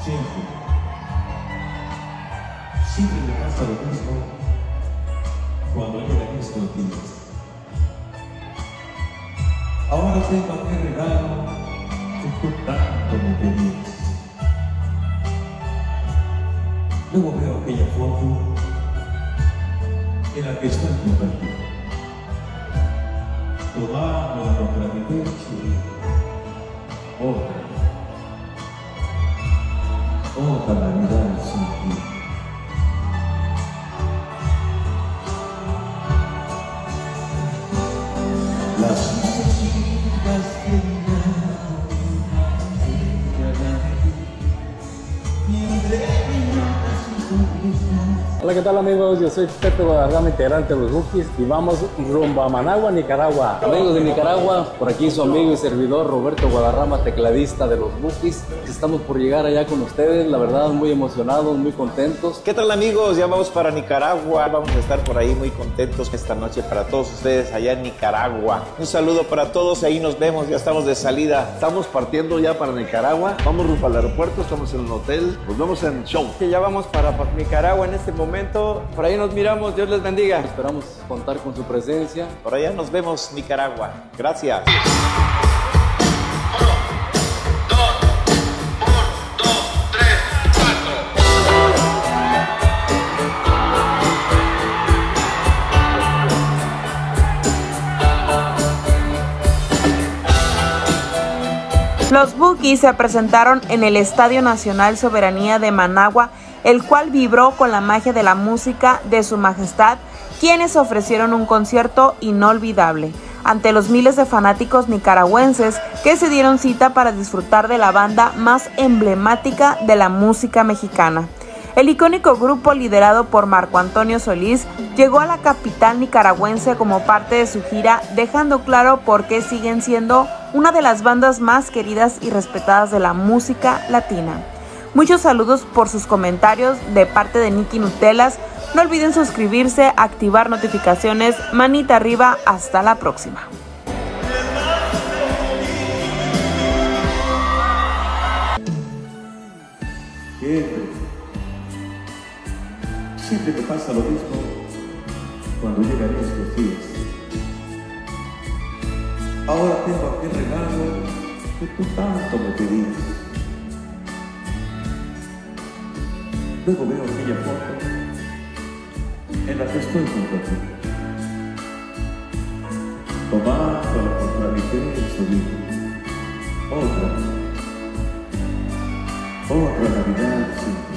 Siempre, siempre me pasa lo mismo cuando llegan estos días. Ahora tengo aquel regalo que tú tanto me pedías. Luego veo aquella foto en la que estás compartido, tomándola contra mi pecho y otra Navidad sin ti. Las músicas que Hola, ¿qué tal amigos? Yo soy Pepe Guadarrama, integrante de los Bukis, y vamos rumbo a Managua, Nicaragua. Amigos de Nicaragua, por aquí su amigo y servidor Roberto Guadarrama, tecladista de los Bukis. Estamos por llegar allá con ustedes, la verdad muy emocionados, muy contentos. ¿Qué tal amigos? Ya vamos para Nicaragua, vamos a estar por ahí muy contentos esta noche para todos ustedes allá en Nicaragua. Un saludo para todos, ahí nos vemos, ya estamos de salida. Estamos partiendo ya para Nicaragua, vamos rumbo al aeropuerto, estamos en un hotel, nos vemos en show. Que ya vamos para Nicaragua en este momento, por ahí nos miramos, Dios les bendiga. Esperamos contar con su presencia. Por allá nos vemos, Nicaragua. Gracias. Los Bukis se presentaron en el Estadio Nacional Soberanía de Managua, el cual vibró con la magia de la música de Su Majestad, quienes ofrecieron un concierto inolvidable ante los miles de fanáticos nicaragüenses que se dieron cita para disfrutar de la banda más emblemática de la música mexicana. El icónico grupo liderado por Marco Antonio Solís llegó a la capital nicaragüense como parte de su gira, dejando claro por qué siguen siendo una de las bandas más queridas y respetadas de la música latina. Muchos saludos por sus comentarios de parte de Nicky Nutelas. No olviden suscribirse, activar notificaciones, manita arriba, hasta la próxima. Siempre me pasa lo mismo cuando llegan estos días. Ahora tengo aquel regalo que tú tanto me pedías. Luego veo aquella foto en la que estoy junto a ti, tomándola contra mi pecho, digo, otra Navidad sin ti.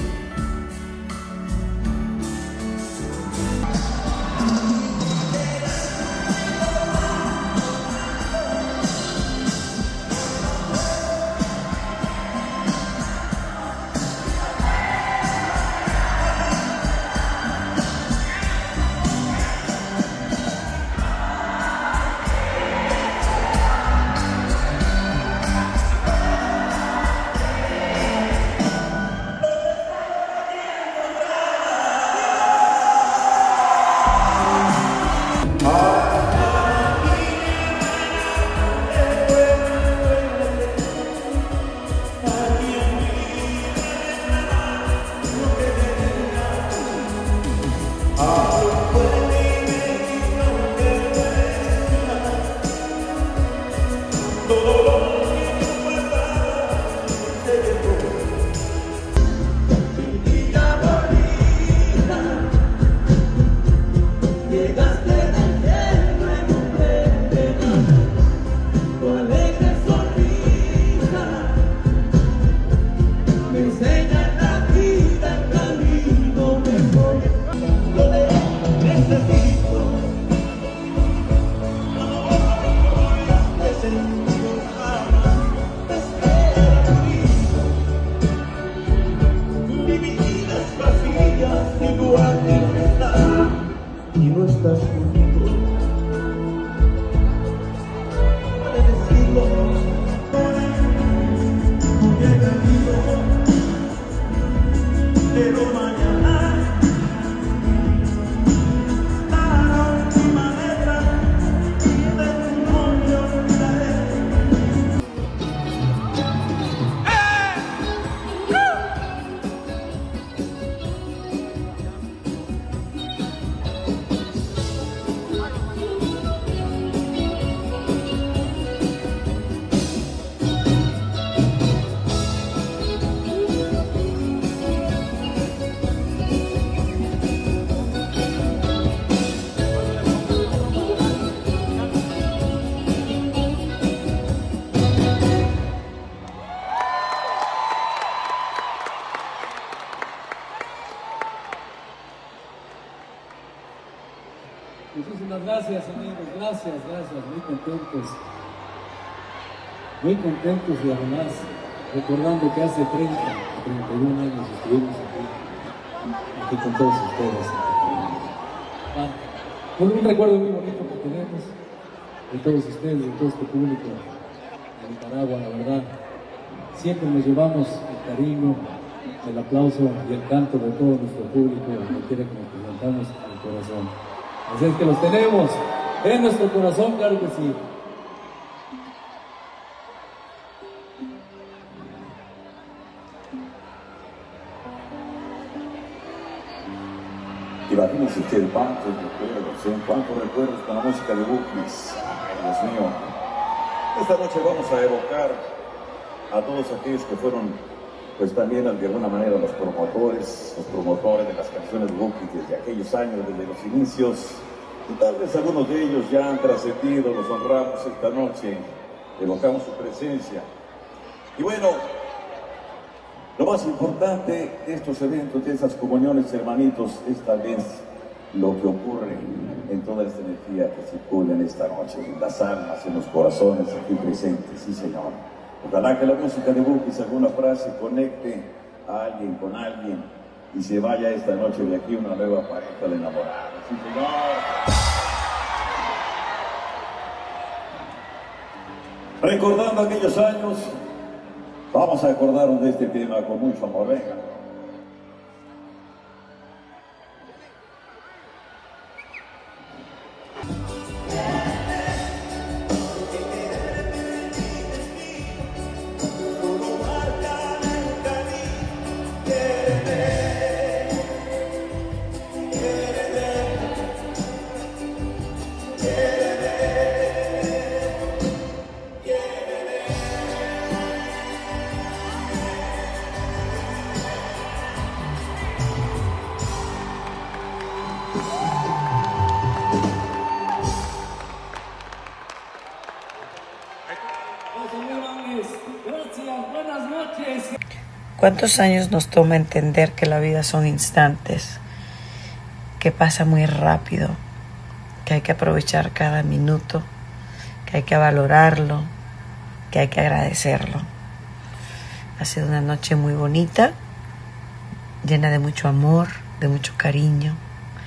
gracias amigos, gracias, muy contentos y además recordando que hace 30, 31 años estuvimos aquí con todos ustedes. Un recuerdo muy bonito que tenemos de todos ustedes, de todo este público de Nicaragua, la verdad. Siempre nos llevamos el cariño, el aplauso y el canto de todo nuestro público, donde quiera que nos presentamos en el corazón. Así es que los tenemos en nuestro corazón, claro que sí. Imagínense usted cuántos recuerdos con la música de Bukis. Ay, Dios mío. Esta noche vamos a evocar a todos aquellos que fueron, pues también de alguna manera los promotores de las canciones de Bukis desde aquellos años, desde los inicios. Y tal vez algunos de ellos ya han trascendido, los honramos esta noche, evocamos su presencia. Y bueno, lo más importante de estos eventos, de esas comuniones, hermanitos, es tal vez lo que ocurre en toda esta energía que circula en esta noche, en las almas, en los corazones aquí presentes, sí señor. Ojalá que la música de Bukis, alguna frase, conecte a alguien con alguien y se vaya esta noche de aquí una nueva pareja de enamorados, sí señor. Recordando aquellos años, vamos a acordarnos de este tema con mucho amor. Venga. ¿Cuántos años nos toma entender que la vida son instantes, que pasa muy rápido, que hay que aprovechar cada minuto, que hay que valorarlo, que hay que agradecerlo? Ha sido una noche muy bonita, llena de mucho amor, de mucho cariño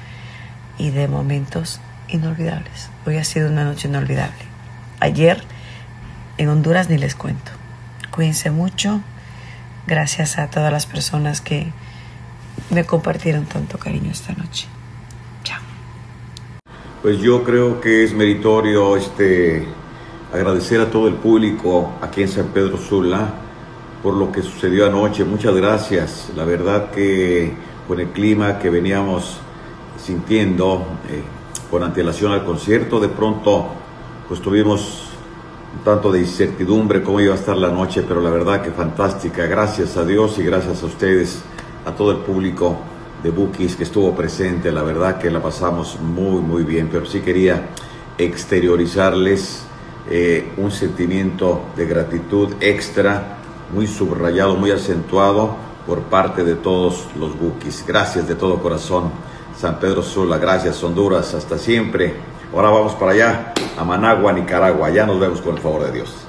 y de momentos inolvidables. Hoy ha sido una noche inolvidable. Ayer en Honduras ni les cuento. Cuídense mucho. Gracias a todas las personas que me compartieron tanto cariño esta noche. Chao. Pues yo creo que es meritorio agradecer a todo el público aquí en San Pedro Sula por lo que sucedió anoche. Muchas gracias. La verdad que con el clima que veníamos sintiendo con antelación al concierto, de pronto pues tuvimos un tanto de incertidumbre cómo iba a estar la noche, pero la verdad que fantástica. Gracias a Dios y gracias a ustedes, a todo el público de Bukis que estuvo presente. La verdad que la pasamos muy bien, pero sí quería exteriorizarles un sentimiento de gratitud extra, muy subrayado, muy acentuado por parte de todos los Bukis. Gracias de todo corazón, San Pedro Sula. Gracias, Honduras. Hasta siempre. Ahora vamos para allá, a Managua, Nicaragua. Ya nos vemos con el favor de Dios.